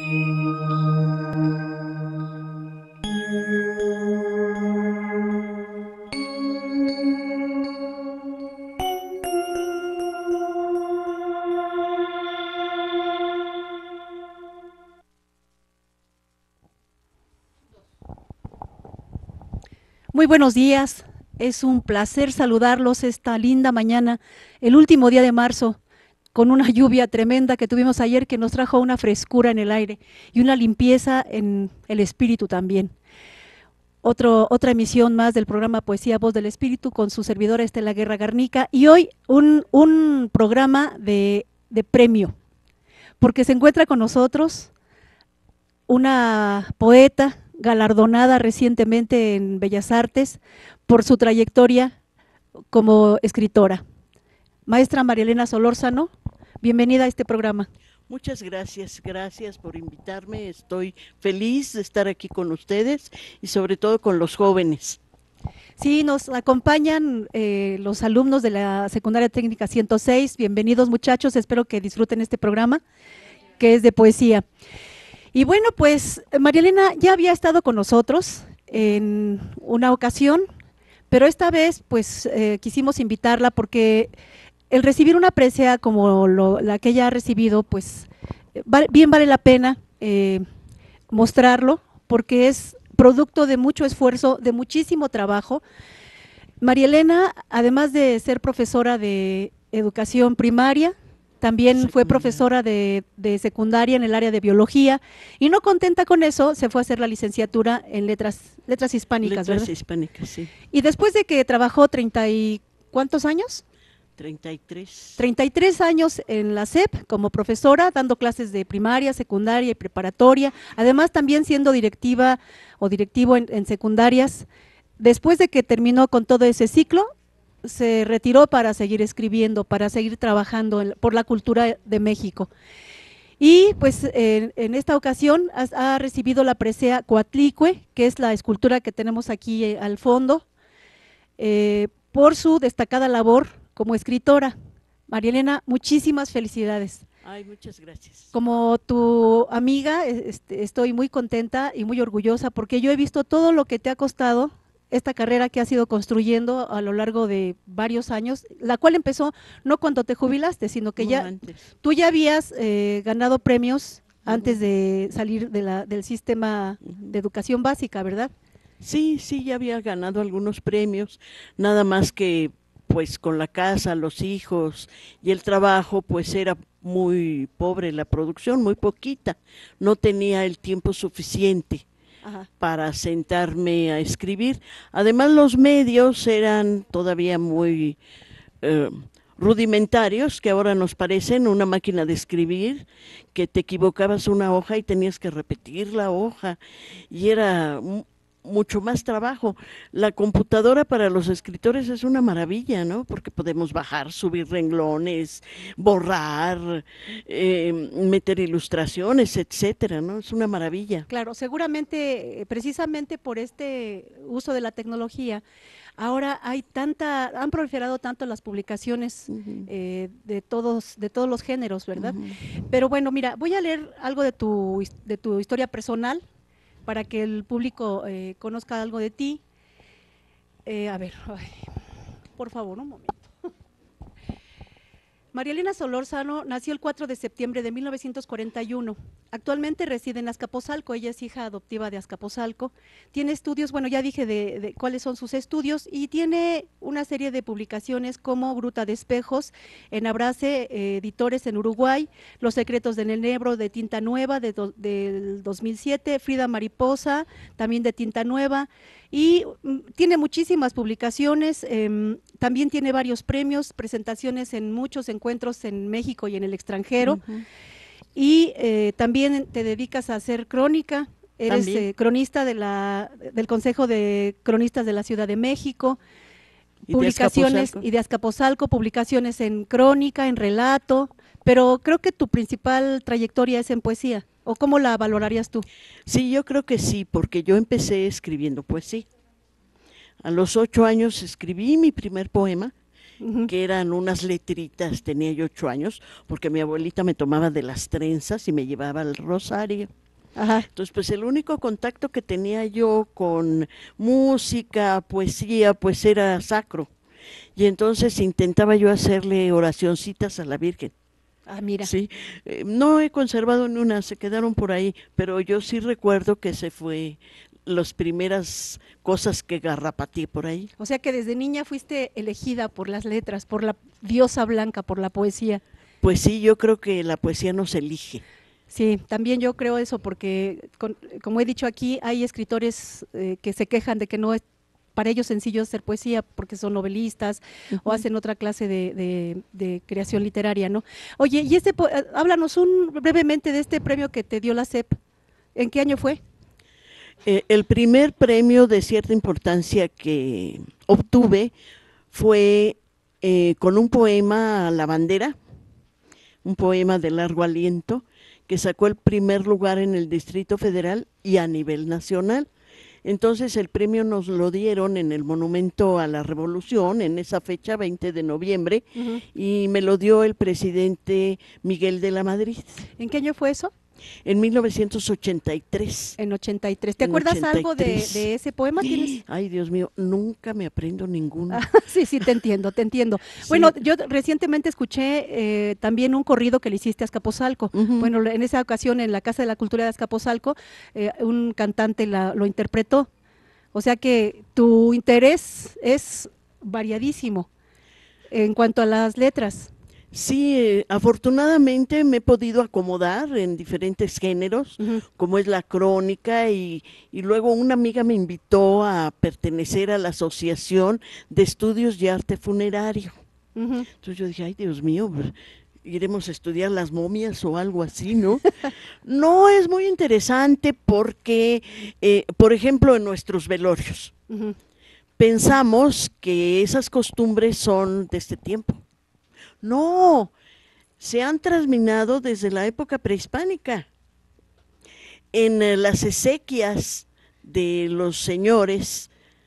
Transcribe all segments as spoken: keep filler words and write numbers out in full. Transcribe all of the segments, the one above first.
Muy buenos días, es un placer saludarlos esta linda mañana, el último día de marzo, con una lluvia tremenda que tuvimos ayer que nos trajo una frescura en el aire y una limpieza en el espíritu también. Otro, otra emisión más del programa Poesía Voz del Espíritu con su servidora Estela Guerra Garnica, y hoy un, un programa de, de premio, porque se encuentra con nosotros una poeta galardonada recientemente en Bellas Artes por su trayectoria como escritora. Maestra María Elena Solórzano, bienvenida a este programa. Muchas gracias, gracias por invitarme, estoy feliz de estar aquí con ustedes y sobre todo con los jóvenes. Sí, nos acompañan eh, los alumnos de la Secundaria Técnica ciento seis, bienvenidos muchachos, espero que disfruten este programa que es de poesía. Y bueno, pues María Elena ya había estado con nosotros en una ocasión, pero esta vez pues eh, quisimos invitarla porque el recibir una presea como lo, la que ella ha recibido, pues vale, bien vale la pena eh, mostrarlo, porque es producto de mucho esfuerzo, de muchísimo trabajo. María Elena, además de ser profesora de educación primaria, también secundaria. Fue profesora de, de secundaria en el área de biología, y no contenta con eso, se fue a hacer la licenciatura en letras, letras hispánicas, letras ¿verdad? hispánicas, sí. Y después de que trabajó treinta y ¿cuántos años? treinta y tres. treinta y tres años en la S E P como profesora, dando clases de primaria, secundaria y preparatoria, además también siendo directiva o directivo en, en secundarias. Después de que terminó con todo ese ciclo, se retiró para seguir escribiendo, para seguir trabajando en, por la cultura de México. Y pues en, en esta ocasión ha, ha recibido la presea Coatlicue, que es la escultura que tenemos aquí eh, al fondo, eh, por su destacada labor como escritora. María Elena, muchísimas felicidades. Ay, muchas gracias. Como tu amiga, este, estoy muy contenta y muy orgullosa porque yo he visto todo lo que te ha costado esta carrera que has ido construyendo a lo largo de varios años, la cual empezó no cuando te jubilaste, sino que no, ya antes. Tú ya habías eh, ganado premios uh-huh. antes de salir de la, del sistema uh-huh. de educación básica, ¿verdad? Sí, sí, ya había ganado algunos premios, nada más que pues con la casa, los hijos y el trabajo, pues era muy pobre la producción, muy poquita, no tenía el tiempo suficiente. Ajá. Para sentarme a escribir. Además los medios eran todavía muy eh, rudimentarios, que ahora nos parecen una máquina de escribir, que te equivocabas una hoja y tenías que repetir la hoja, y era mucho más trabajo. La computadora para los escritores es una maravilla, ¿no? Porque podemos bajar, subir renglones, borrar, eh, meter ilustraciones, etcétera, ¿no? Es una maravilla. Claro, seguramente, precisamente por este uso de la tecnología, ahora hay tanta, han proliferado tanto las publicaciones uh-huh. eh, de todos, de todos los géneros, ¿verdad? Uh-huh. Pero bueno, mira, voy a leer algo de tu, de tu historia personal, para que el público eh, conozca algo de ti. Eh, a ver, ay, por favor, un momento. María Elena Solórzano nació el cuatro de septiembre de mil novecientos cuarenta y uno. Actualmente reside en Azcapotzalco, ella es hija adoptiva de Azcapotzalco. Tiene estudios, bueno, ya dije de, de cuáles son sus estudios, y tiene una serie de publicaciones como Gruta de Espejos, en Abrace, eh, editores en Uruguay, Los secretos del enebro de Tinta Nueva de do, del dos mil siete, Frida Mariposa, también de Tinta Nueva, y mm, tiene muchísimas publicaciones, eh, también tiene varios premios, presentaciones en muchos encuentros en México y en el extranjero. Uh-huh. Y eh, también te dedicas a hacer crónica, eres eh, cronista de la, del Consejo de Cronistas de la Ciudad de México, y publicaciones de y de Azcapotzalco, publicaciones en crónica, en relato, pero creo que tu principal trayectoria es en poesía, ¿o cómo la valorarías tú? Sí, yo creo que sí, porque yo empecé escribiendo poesía. A los ocho años escribí mi primer poema, Ujú. que eran unas letritas, tenía yo ocho años, porque mi abuelita me tomaba de las trenzas y me llevaba al rosario. Ajá. Entonces, pues el único contacto que tenía yo con música, poesía, pues era sacro. Y entonces intentaba yo hacerle oracioncitas a la Virgen. Ah, mira. Sí, eh, no he conservado ni una, se quedaron por ahí, pero yo sí recuerdo que se fue las primeras cosas que garrapateé por ahí. O sea que desde niña fuiste elegida por las letras, por la diosa blanca, por la poesía. Pues sí, yo creo que la poesía nos elige. Sí, también yo creo eso, porque con- como he dicho aquí, hay escritores eh, que se quejan de que no es para ellos sencillo hacer poesía porque son novelistas o Ujú. hacen otra clase de, de- de creación literaria, ¿no? Oye, y este, po- eh, háblanos un, brevemente de este premio que te dio la S E P. ¿En qué año fue? Eh, el primer premio de cierta importancia que obtuve fue eh, con un poema a la bandera, un poema de largo aliento, que sacó el primer lugar en el Distrito Federal y a nivel nacional. Entonces el premio nos lo dieron en el Monumento a la Revolución, en esa fecha, veinte de noviembre, Ujú. y me lo dio el presidente Miguel de la Madrid ¿En qué año fue eso? en mil novecientos ochenta y tres. En ochenta y tres. ¿Te En acuerdas algo de, ochenta y tres. de ese poema? ¿Tienes? Ay, Dios mío, nunca me aprendo ninguno. Ah, sí, sí, te entiendo, te entiendo. Bueno, Sí. yo recientemente escuché eh, también un corrido que le hiciste a Azcapotzalco. Ujú. Bueno, en esa ocasión en la Casa de la Cultura de Azcapotzalco, eh, un cantante la- lo interpretó. O sea que tu interés es variadísimo en cuanto a las letras. Sí, eh, afortunadamente me he podido acomodar en diferentes géneros, Ujú, como es la crónica, y, y luego una amiga me invitó a pertenecer a la Asociación de Estudios de Arte Funerario. ujú. Entonces yo dije, ay, Dios mío, pues, iremos a estudiar las momias o algo así, ¿no? No, es muy interesante porque, eh, por ejemplo, en nuestros velorios, Ujú. pensamos que esas costumbres son de este tiempo. No, se han trasminado desde la época prehispánica. En eh, las exequias de los señores,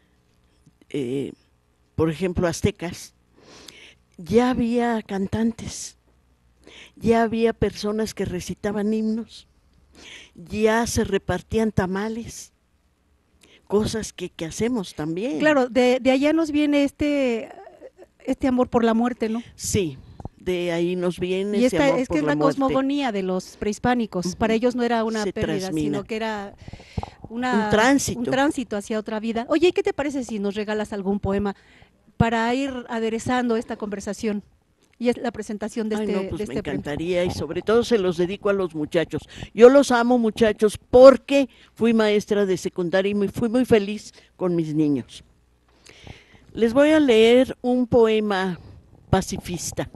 eh, por ejemplo, aztecas, ya había cantantes, ya había personas que recitaban himnos, ya se repartían tamales, cosas que, que hacemos también. Claro, de, de allá nos viene este, este amor por la muerte, ¿no? Sí, de ahí nos viene Y ese esta amor es que por es la la muerte. cosmogonía de los prehispánicos. Para Ujú. ellos no era una Se pérdida, trasmina. sino que era Un una, un tránsito. tránsito hacia otra vida. Oye, ¿y qué te parece si nos regalas algún poema para ir aderezando esta conversación? Y es la presentación de Ay, este, no, de pues me este premio. encantaría y sobre todo se los dedico a los muchachos. Yo los amo, muchachos, porque fui maestra de secundaria y me fui muy feliz con mis niños. Les voy a leer un poema pacifista.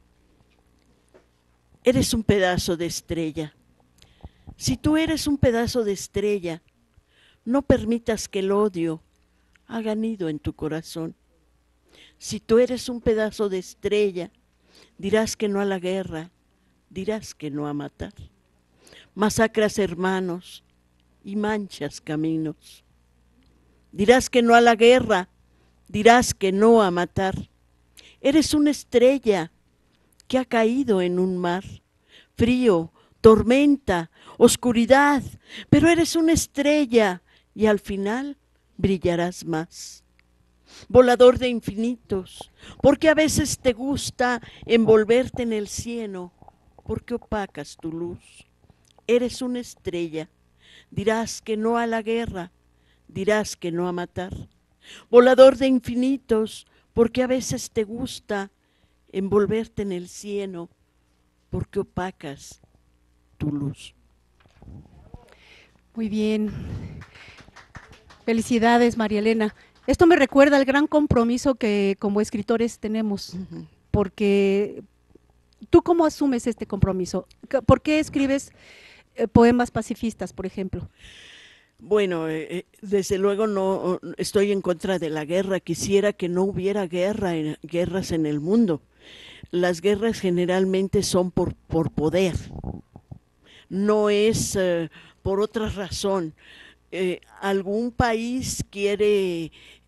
Eres un pedazo de estrella. Si tú eres un pedazo de estrella, no permitas que el odio haga nido en tu corazón. Si tú eres un pedazo de estrella, dirás que no a la guerra, dirás que no a matar. Masacras hermanos y manchas caminos. Dirás que no a la guerra, dirás que no a matar. Eres una estrella que ha caído en un mar, frío, tormenta, oscuridad, pero eres una estrella y al final brillarás más. Volador de infinitos, porque a veces te gusta envolverte en el cielo, porque opacas tu luz. Eres una estrella, dirás que no a la guerra, dirás que no a matar. Volador de infinitos, porque a veces te gusta envolverte en el cielo, porque opacas tu luz. Muy bien. Felicidades, María Elena. Esto me recuerda al gran compromiso que como escritores tenemos, Ujú. porque ¿tú cómo asumes este compromiso? ¿Por qué escribes eh, poemas pacifistas, por ejemplo? Bueno, eh, eh, desde luego no estoy en contra de la guerra. Quisiera que no hubiera guerra, en- guerras en el mundo. Las guerras generalmente son por, por poder, no es eh, por otra razón. Eh, algún país quiere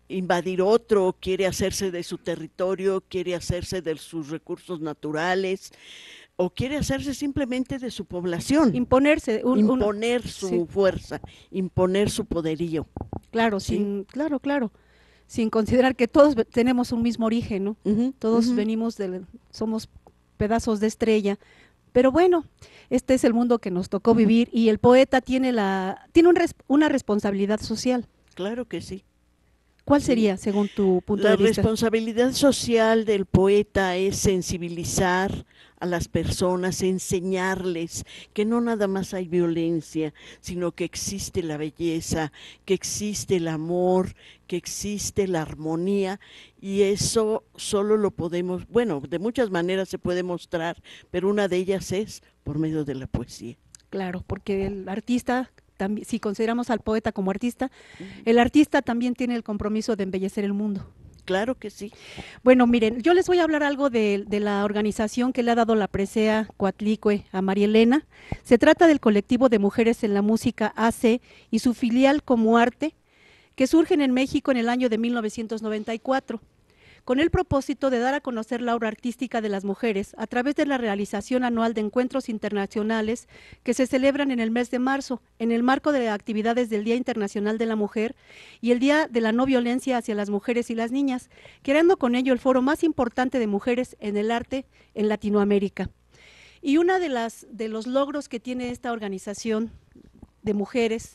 invadir otro, quiere hacerse de su territorio, quiere hacerse de sus recursos naturales, o quiere hacerse simplemente de su población. Imponerse. Un, imponer un, su sí. fuerza, imponer su poderío. Claro, ¿sí? sin, claro, claro. Sin considerar que todos tenemos un mismo origen, ¿no? Uh-huh, todos uh-huh. venimos de, somos pedazos de estrella. Pero bueno, este es el mundo que nos tocó vivir y el poeta tiene la tiene un res, una responsabilidad social. Claro que sí. ¿Cuál sí. sería, según tu punto la de vista? La responsabilidad social del poeta es sensibilizar a las personas, enseñarles que no nada más hay violencia, sino que existe la belleza, que existe el amor, que existe la armonía, y eso solo lo podemos, bueno, de muchas maneras se puede mostrar, pero una de ellas es por medio de la poesía. Claro, porque el artista, también, si consideramos al poeta como artista, uh-huh. el artista también tiene el compromiso de embellecer el mundo. Claro que sí. Bueno, miren, yo les voy a hablar algo de, de la organización que le ha dado la presea Coatlicue a María Elena. Se trata del colectivo de mujeres en la música A C y su filial Como Arte, que surgen en México en el año de mil novecientos noventa y cuatro. Con el propósito de dar a conocer la obra artística de las mujeres a través de la realización anual de encuentros internacionales que se celebran en el mes de marzo, en el marco de actividades del Día Internacional de la Mujer y el Día de la No Violencia hacia las Mujeres y las Niñas, creando con ello el foro más importante de mujeres en el arte en Latinoamérica. Y una de las de los logros que tiene esta organización de mujeres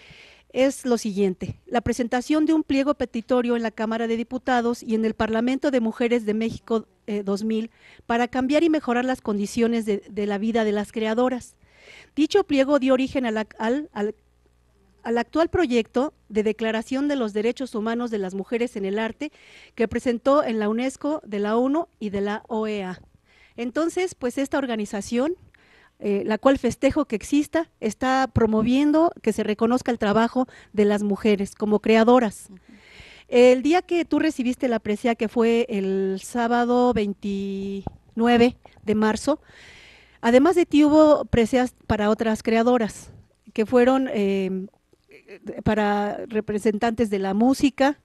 es lo siguiente: la presentación de un pliego petitorio en la Cámara de Diputados y en el Parlamento de Mujeres de México eh, dos mil para cambiar y mejorar las condiciones de, de la vida de las creadoras. Dicho pliego dio origen al, al, al, al actual proyecto de Declaración de los Derechos Humanos de las Mujeres en el Arte, que presentó en la UNESCO, de la ONU y de la O E A. Entonces, pues esta organización, Eh, la cual festejo que exista, está promoviendo que se reconozca el trabajo de las mujeres como creadoras. Uh-huh. El día que tú recibiste la presea, que fue el sábado veintinueve de marzo, además de ti hubo preseas para otras creadoras, que fueron eh, para representantes de la música,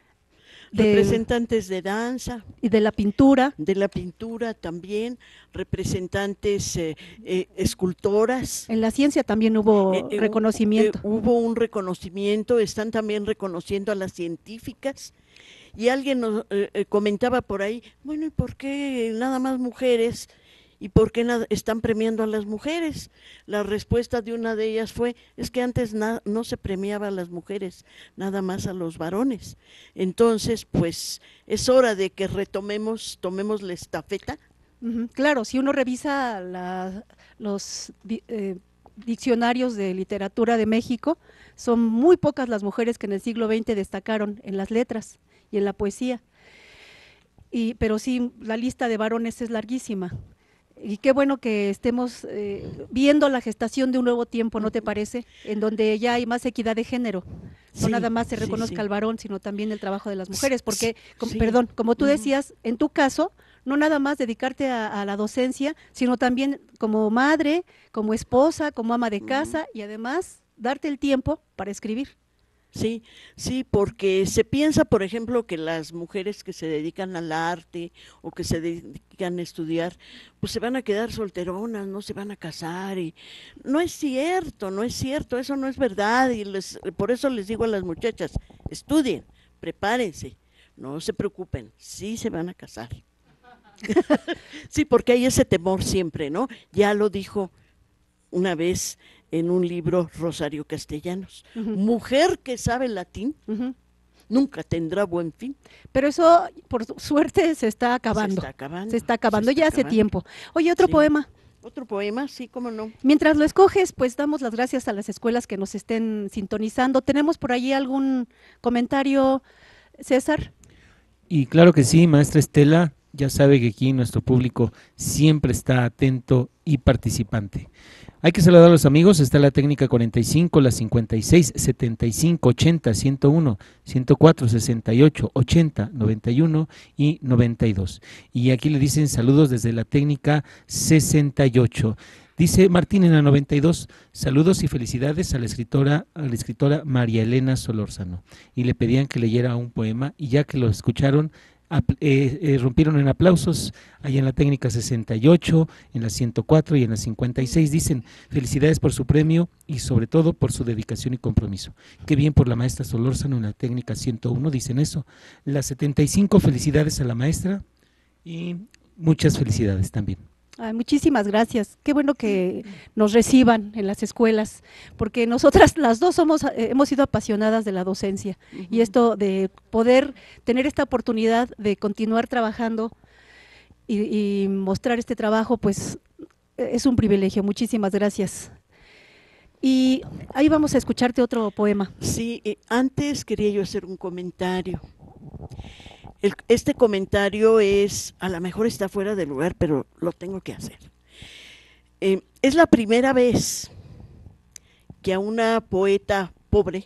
De, representantes de danza y de la pintura, de la pintura también, representantes eh, eh, escultoras. En la ciencia también hubo eh, eh, reconocimiento. Eh, hubo un reconocimiento, están también reconociendo a las científicas. Y alguien nos eh, comentaba por ahí, bueno, ¿y por qué nada más mujeres? ¿Y por qué nada, están premiando a las mujeres? La respuesta de una de ellas fue, es que antes na, no se premiaba a las mujeres, nada más a los varones. Entonces, pues, es hora de que retomemos, tomemos la estafeta. Uh-huh. Claro, si uno revisa la, los eh, diccionarios de literatura de México, son muy pocas las mujeres que en el siglo veinte destacaron en las letras y en la poesía. Y, pero sí, la lista de varones es larguísima. Y qué bueno que estemos eh, viendo la gestación de un nuevo tiempo, ¿no te parece? En donde ya hay más equidad de género. No sí, nada más se reconozca sí, sí. al varón, sino también el trabajo de las mujeres. Porque, sí. com, perdón, como tú decías, en tu caso, no nada más dedicarte a, a la docencia, sino también como madre, como esposa, como ama de casa, y además darte el tiempo para escribir. Sí, sí, porque se piensa, por ejemplo, que las mujeres que se dedican al arte o que se dedican a estudiar, pues se van a quedar solteronas, no se van a casar, y no es cierto, no es cierto, eso no es verdad, y les, por eso les digo a las muchachas, estudien, prepárense, no se preocupen, sí se van a casar. Sí, porque hay ese temor siempre, ¿no? Ya lo dijo una vez en un libro Rosario Castellanos, uh-huh. mujer que sabe latín, uh-huh. nunca tendrá buen fin. Pero eso, por suerte, se está acabando. Se está acabando. Se está acabando se está ya acabando. hace tiempo. Oye, otro sí. poema. Otro poema, sí, cómo no. Mientras lo escoges, pues damos las gracias a las escuelas que nos estén sintonizando. ¿Tenemos por allí algún comentario, César? Y claro que sí, maestra Estela, ya sabe que aquí nuestro público siempre está atento y participante. Hay que saludar a los amigos, está la técnica cuarenta y cinco, la cincuenta y seis, setenta y cinco, ochenta, ciento uno, ciento cuatro, sesenta y ocho, ochenta, noventa y uno y noventa y dos. Y aquí le dicen saludos desde la técnica sesenta y ocho. Dice Martín en la noventa y dos, saludos y felicidades a la escritora, a la escritora María Elena Solórzano. Y le pedían que leyera un poema y ya que lo escucharon, ap- eh, eh, rompieron en aplausos allá en la técnica sesenta y ocho, en la ciento cuatro y en la cincuenta y seis. Dicen felicidades por su premio y sobre todo por su dedicación y compromiso. Qué bien por la maestra Solórzano en la técnica ciento uno, dicen eso. La setenta y cinco, felicidades a la maestra y muchas felicidades también. Ay, muchísimas gracias. Qué bueno que nos reciban en las escuelas, porque nosotras las dos somos, eh, hemos sido apasionadas de la docencia Ujú. y esto de poder tener esta oportunidad de continuar trabajando y, y mostrar este trabajo, pues eh, es un privilegio. Muchísimas gracias. Y ahí vamos a escucharte otro poema. Sí, eh, antes quería yo hacer un comentario. El- este comentario es, a lo mejor está fuera de lugar, pero lo tengo que hacer. Eh, es la primera vez que a una poeta pobre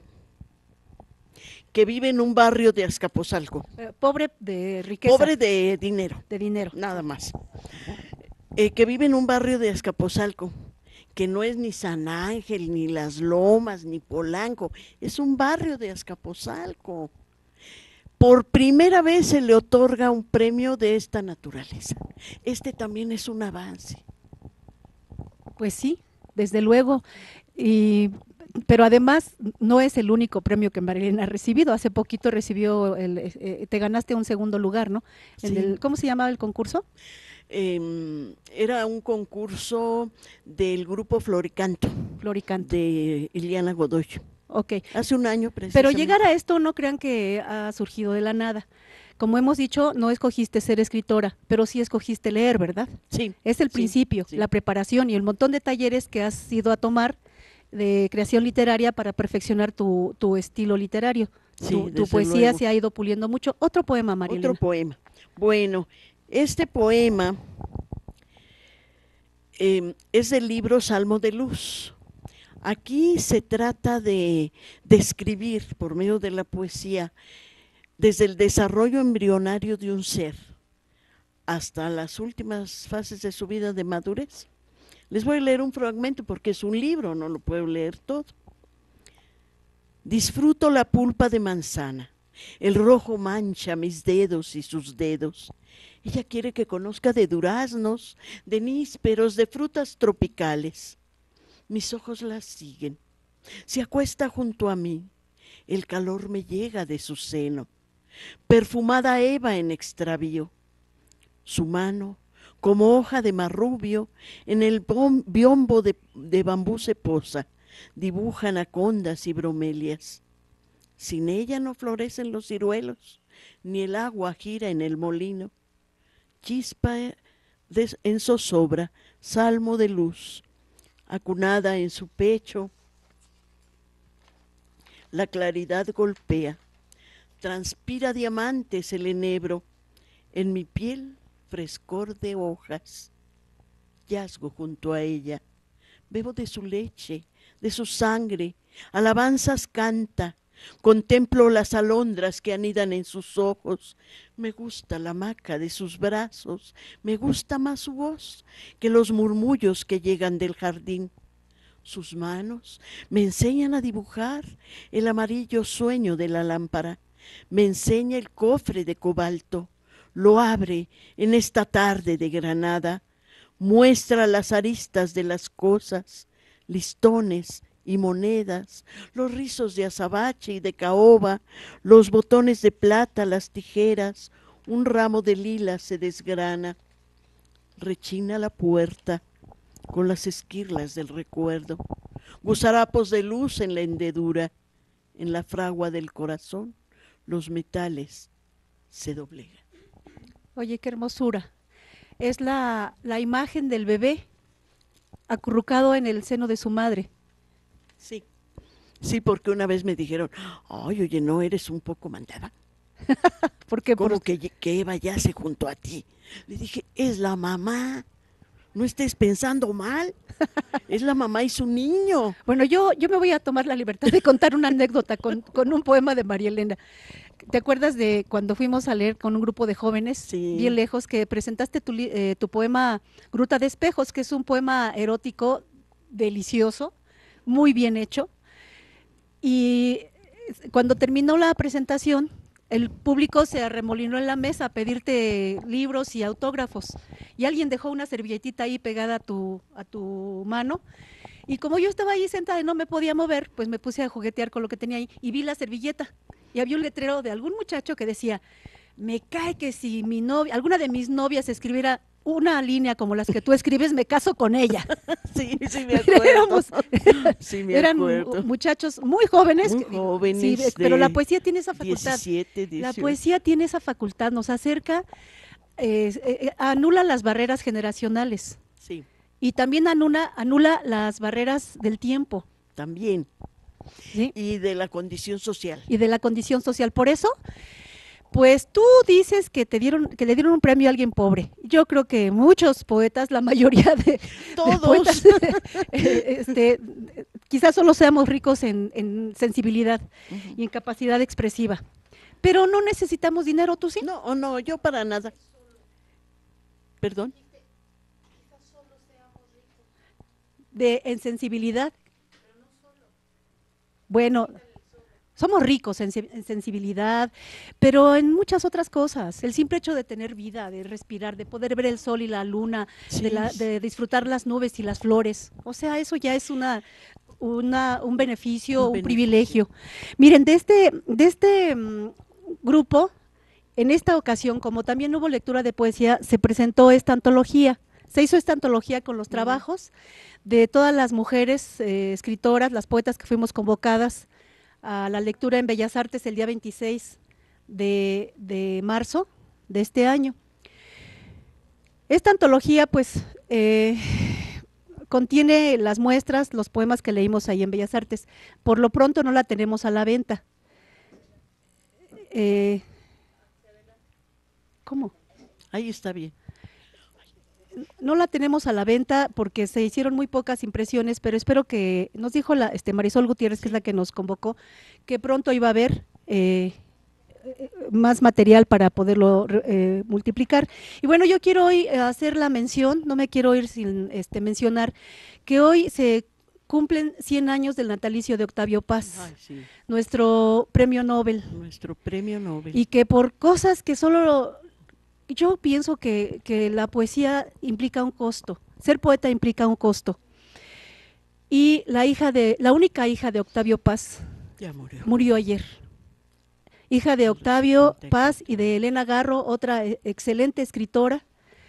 que vive en un barrio de Azcapotzalco, Eh, pobre de riqueza, pobre de dinero, de dinero. nada más, eh, que vive en un barrio de Azcapotzalco, que no es ni San Ángel, ni Las Lomas, ni Polanco, es un barrio de Azcapotzalco. Por primera vez se le otorga un premio de esta naturaleza. Este también es un avance. Pues sí, desde luego. Y, pero además no es el único premio que Marilena ha recibido. Hace poquito recibió, el, eh, te ganaste un segundo lugar, ¿no? En Sí. el, ¿cómo se llamaba el concurso? Eh, era un concurso del grupo Floricanto Floricanto. de Iliana Godoy. Ok. Hace un año Pero precisamente. llegar a esto no crean que ha surgido de la nada. Como hemos dicho, no escogiste ser escritora, pero sí escogiste leer, ¿verdad? Sí. Es el sí, principio, sí. la preparación y el montón de talleres que has ido a tomar de creación literaria para perfeccionar tu, tu estilo literario. Sí, tu, tu desde poesía luego. se ha ido puliendo mucho. Otro poema, María Otro Elena. poema. Bueno, este poema eh, es del libro Salmo de Luz. Aquí se trata de describir por medio de la poesía desde el desarrollo embrionario de un ser hasta las últimas fases de su vida de madurez. Les voy a leer un fragmento porque es un libro, no lo puedo leer todo. Disfruto la pulpa de manzana, el rojo mancha mis dedos y sus dedos. Ella quiere que conozca de duraznos, de nísperos, de frutas tropicales. Mis ojos la siguen. Se acuesta junto a mí. El calor me llega de su seno. Perfumada Eva en extravío. Su mano, como hoja de marrubio, en el bom- biombo de, de bambú se posa. Dibuja anacondas y bromelias. Sin ella no florecen los ciruelos, ni el agua gira en el molino. Chispa de, en zozobra, salmo de luz. Acunada en su pecho, la claridad golpea, transpira diamantes el enebro, en mi piel frescor de hojas, yazgo junto a ella, bebo de su leche, de su sangre, alabanzas canta, contemplo las alondras que anidan en sus ojos, me gusta la hamaca de sus brazos, me gusta más su voz que los murmullos que llegan del jardín. Sus manos me enseñan a dibujar el amarillo sueño de la lámpara, me enseña el cofre de cobalto, lo abre en esta tarde de granada, muestra las aristas de las cosas, listones y monedas, los rizos de azabache y de caoba, los botones de plata, las tijeras, un ramo de lilas se desgrana, rechina la puerta con las esquirlas del recuerdo, gusarapos de luz en la hendedura, en la fragua del corazón, los metales se doblegan. Oye, qué hermosura. Es la, la imagen del bebé acurrucado en el seno de su madre. Sí, sí, porque una vez me dijeron, ay, oye, no, eres un poco mandada. ¿Por qué? ¿Cómo Por- que, que Eva yace junto a ti? Le dije, es la mamá. No estés pensando mal, es la mamá y su niño. Bueno, yo, yo me voy a tomar la libertad de contar una anécdota con, con un poema de María Elena. ¿Te acuerdas de cuando fuimos a leer con un grupo de jóvenes, Sí. bien lejos, que presentaste tu, eh, tu poema Gruta de Espejos, que es un poema erótico delicioso, muy bien hecho? Y cuando terminó la presentación, el público se arremolinó en la mesa a pedirte libros y autógrafos, y alguien dejó una servilletita ahí pegada a tu, a tu mano, y como yo estaba ahí sentada y no me podía mover, pues me puse a juguetear con lo que tenía ahí, y vi la servilleta, y había un letrero de algún muchacho que decía, me cae que si mi novia, alguna de mis novias escribiera una línea como las que tú escribes, me caso con ella. Sí, sí me acuerdo. Éramos, sí me eran acuerdo. muchachos muy jóvenes, Muy que, jóvenes, sí, pero la poesía tiene esa facultad. diecisiete, La dieciocho. poesía tiene esa facultad, nos acerca, eh, eh, anula las barreras generacionales. Sí. Y también anula, anula las barreras del tiempo. También. ¿Sí? Y de la condición social. Y de la condición social. Por eso, pues tú dices que te dieron, que le dieron un premio a alguien pobre. Yo creo que muchos poetas, la mayoría de, Todos. de poetas, eh, este, quizás solo seamos ricos en, en sensibilidad uh-huh. y en capacidad expresiva. Pero no necesitamos dinero, ¿tú sí? No, no, yo para nada. Perdón. De en sensibilidad. Bueno, somos ricos en, en sensibilidad, pero en muchas otras cosas. El simple hecho de tener vida, de respirar, de poder ver el sol y la luna, sí. de, la, de disfrutar las nubes y las flores. O sea, eso ya es una, una un beneficio, un, un beneficio. privilegio. Miren, de este, de este um, grupo, en esta ocasión, como también hubo lectura de poesía, se presentó esta antología. Se hizo esta antología con los trabajos de todas las mujeres eh, escritoras, las poetas que fuimos convocadas a la lectura en Bellas Artes el día veintiséis de, de marzo de este año. Esta antología pues eh, contiene las muestras, los poemas que leímos ahí en Bellas Artes. Por lo pronto no la tenemos a la venta. Eh, ¿Cómo? Ahí está bien. No la tenemos a la venta porque se hicieron muy pocas impresiones, pero espero que, nos dijo la este Marisol Gutiérrez, que es la que nos convocó, que pronto iba a haber eh, más material para poderlo eh, multiplicar. Y bueno, yo quiero hoy hacer la mención, no me quiero ir sin este, mencionar, que hoy se cumplen cien años del natalicio de Octavio Paz, Ay, sí. nuestro premio Nobel. Nuestro premio Nobel. Y que por cosas que solo... Yo pienso que, que la poesía implica un costo, ser poeta implica un costo. Y la hija de, la única hija de Octavio Paz ya murió. murió ayer. Hija de Octavio Paz y de Elena Garro, otra excelente escritora.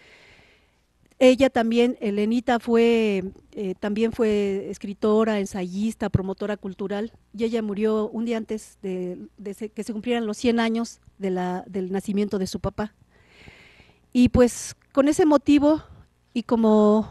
Ella también, Elenita, fue, eh, también fue escritora, ensayista, promotora cultural, y ella murió un día antes de, de que se cumplieran los cien años de la, del nacimiento de su papá. Y pues con ese motivo y como,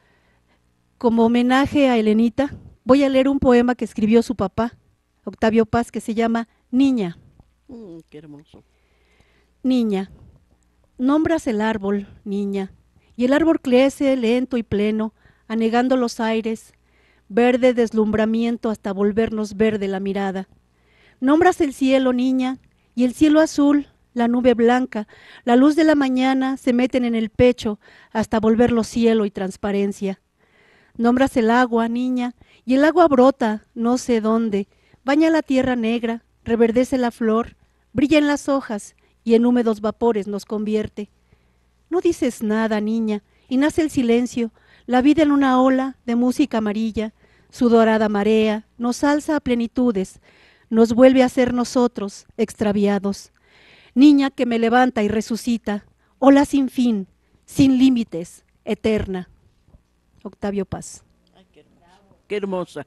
como homenaje a Elenita, voy a leer un poema que escribió su papá, Octavio Paz, que se llama Niña. Mm, qué hermoso. Niña, nombras el árbol, niña, y el árbol crece lento y pleno, anegando los aires, verde deslumbramiento hasta volvernos verde la mirada. Nombras el cielo, niña, y el cielo azul, la nube blanca, la luz de la mañana se meten en el pecho hasta volverlo cielo y transparencia. Nombras el agua, niña, y el agua brota, no sé dónde, baña la tierra negra, reverdece la flor, brilla en las hojas y en húmedos vapores nos convierte. No dices nada, niña, y nace el silencio, la vida en una ola de música amarilla, su dorada marea nos alza a plenitudes, nos vuelve a ser nosotros extraviados. Niña que me levanta y resucita, ola sin fin, sin límites, eterna. Octavio Paz. Ay, qué hermosa. Qué hermosa.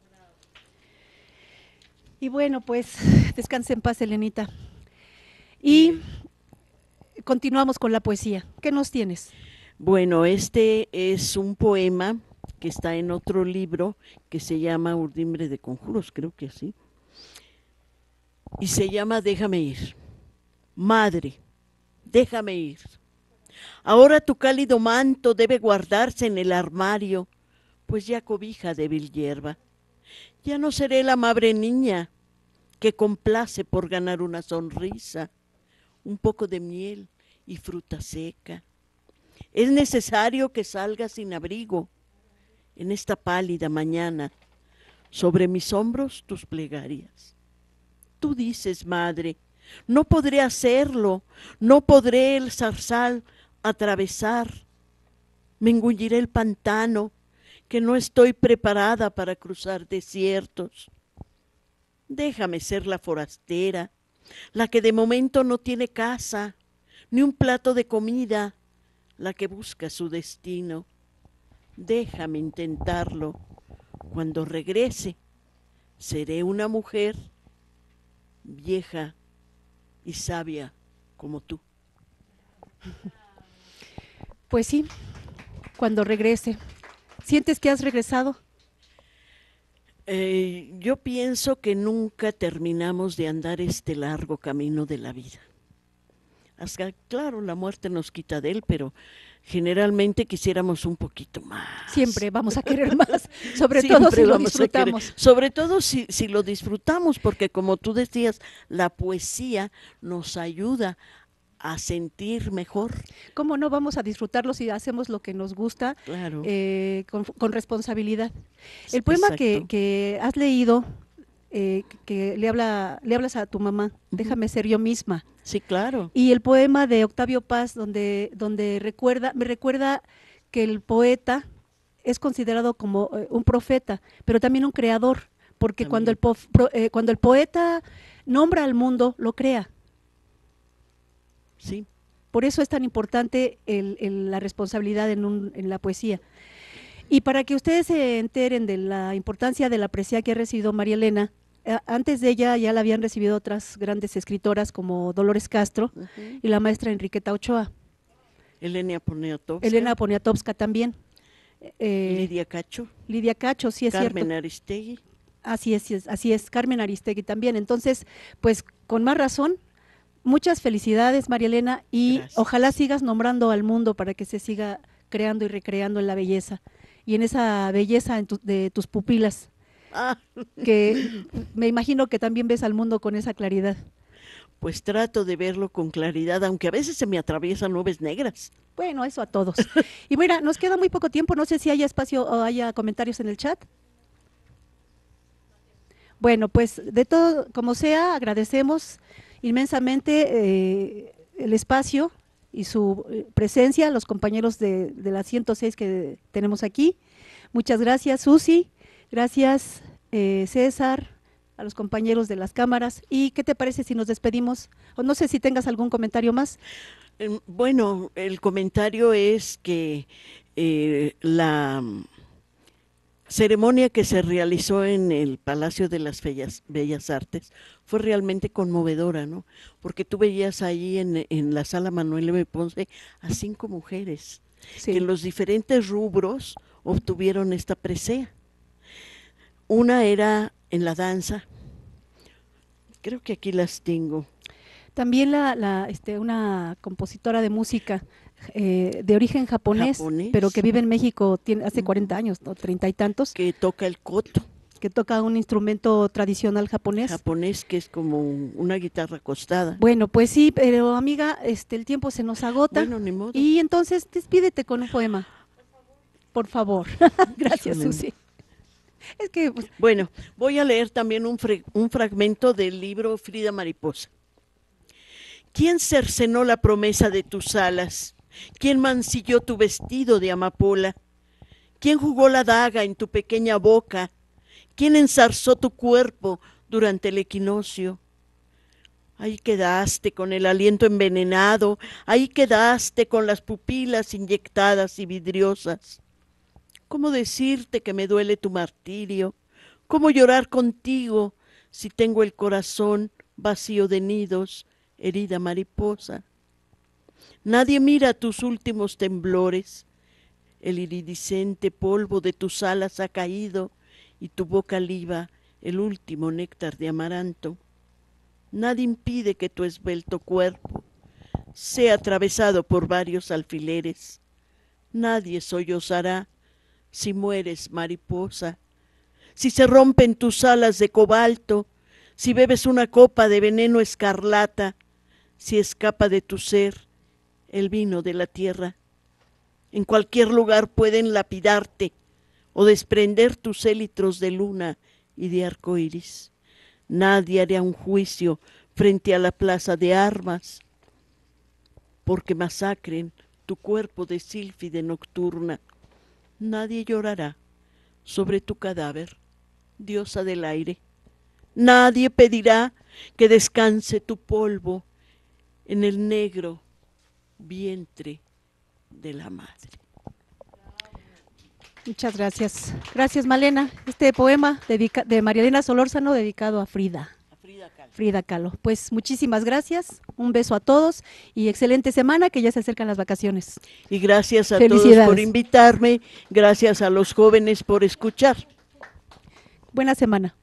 Y bueno, pues descanse en paz, Elenita. Y continuamos con la poesía. ¿Qué nos tienes? Bueno, este es un poema que está en otro libro que se llama Urdimbre de Conjuros, creo que así. Y se llama Déjame ir. Madre, déjame ir. Ahora tu cálido manto debe guardarse en el armario, pues ya cobija débil hierba. Ya no seré la amable niña que complace por ganar una sonrisa, un poco de miel y fruta seca. Es necesario que salgas sin abrigo en esta pálida mañana, sobre mis hombros tus plegarias. Tú dices, madre, no podré hacerlo, no podré el zarzal atravesar, me engulliré el pantano, que no estoy preparada para cruzar desiertos. Déjame ser la forastera, la que de momento no tiene casa, ni un plato de comida, la que busca su destino. Déjame intentarlo. Cuando regrese, seré una mujer vieja y sabia como tú. Pues sí, cuando regrese. ¿Sientes que has regresado? Eh, yo pienso que nunca terminamos de andar este largo camino de la vida. Hasta, claro, la muerte nos quita de él, pero generalmente quisiéramos un poquito más. Siempre vamos a querer más, sobre Siempre todo si lo vamos a querer. disfrutamos. Sobre todo si, si lo disfrutamos, porque como tú decías, la poesía nos ayuda a sentir mejor. ¿Cómo no vamos a disfrutarlo si hacemos lo que nos gusta Claro. eh, con, con responsabilidad? El poema que, Exacto. que has leído, eh, que le, habla, le hablas a tu mamá, déjame ser yo misma. Sí, claro. Y el poema de Octavio Paz, donde, donde recuerda, me recuerda que el poeta es considerado como eh, un profeta, pero también un creador, porque cuando el, po, pro, eh, cuando el poeta nombra al mundo, lo crea. Sí. Por eso es tan importante el, el, la responsabilidad en, un, en la poesía. Y para que ustedes se enteren de la importancia de la poesía que ha recibido María Elena, eh, antes de ella ya la habían recibido otras grandes escritoras como Dolores Castro uh-huh. y la maestra Enriqueta Ochoa. Elena Poniatowska. Elena Poniatowska también. Eh, Lidia Cacho. Lidia Cacho, sí es Carmen cierto. Carmen Aristegui. Así es, así es, Carmen Aristegui también. Entonces, pues con más razón, muchas felicidades, María Elena, y Gracias. Ojalá sigas nombrando al mundo para que se siga creando y recreando en la belleza, y en esa belleza en tu, de tus pupilas, ah. que me imagino que también ves al mundo con esa claridad. Pues trato de verlo con claridad, aunque a veces se me atraviesan nubes negras. Bueno, eso a todos. Y mira, nos queda muy poco tiempo, no sé si haya espacio o haya comentarios en el chat. Bueno, pues de todo, como sea, agradecemos inmensamente eh, el espacio y su presencia, los compañeros de, de la ciento seis que tenemos aquí. Muchas gracias, Susi, gracias, eh, César, a los compañeros de las cámaras. ¿Y qué te parece si nos despedimos? O no sé si tengas algún comentario más. Bueno, el comentario es que eh, la ceremonia que se realizó en el Palacio de las Bellas, Bellas Artes fue realmente conmovedora, ¿no? Porque tú veías ahí en, en la sala Manuel M. Ponce a cinco mujeres sí. que en los diferentes rubros obtuvieron esta presea. Una era en la danza, creo que aquí las tengo. También la, la, este, una compositora de música eh, de origen japonés, japonés, pero que vive en México tiene, hace cuarenta años, ¿no? treinta y tantos. Que toca el koto. Que toca un instrumento tradicional japonés. Japonés, que es como una guitarra acostada. Bueno, pues sí, pero amiga, este, el tiempo se nos agota. Bueno, ni modo. Y entonces despídete con un poema. Por favor. Gracias, Susi. Es que, pues, bueno, voy a leer también un, un fragmento del libro Frida Mariposa. ¿Quién cercenó la promesa de tus alas? ¿Quién mancilló tu vestido de amapola? ¿Quién jugó la daga en tu pequeña boca? ¿Quién enzarzó tu cuerpo durante el equinoccio? Ahí quedaste con el aliento envenenado, ahí quedaste con las pupilas inyectadas y vidriosas. ¿Cómo decirte que me duele tu martirio? ¿Cómo llorar contigo si tengo el corazón vacío de nidos, herida mariposa? Nadie mira tus últimos temblores, el iridiscente polvo de tus alas ha caído y tu boca liba el último néctar de amaranto. Nadie impide que tu esbelto cuerpo sea atravesado por varios alfileres. Nadie sollozará si mueres, mariposa, si se rompen tus alas de cobalto, si bebes una copa de veneno escarlata, si escapa de tu ser el vino de la tierra. En cualquier lugar pueden lapidarte o desprender tus élitros de luna y de arco iris. Nadie hará un juicio frente a la plaza de armas, porque masacren tu cuerpo de sílfide nocturna. Nadie llorará sobre tu cadáver, diosa del aire. Nadie pedirá que descanse tu polvo en el negro vientre de la madre. Muchas gracias. Gracias, Malena. Este poema dedica, de María Elena Solórzano dedicado a Frida. A Frida Kahlo. Frida Kahlo. Pues muchísimas gracias, un beso a todos y excelente semana, que ya se acercan las vacaciones. Y gracias a todos por invitarme, gracias a los jóvenes por escuchar. Buena semana.